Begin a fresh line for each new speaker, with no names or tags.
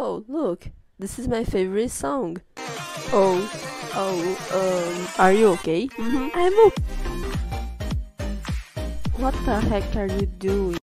Oh, look, this is my favorite song. Oh, are you okay?
Mm-hmm.
I'm okay. What the heck are you doing?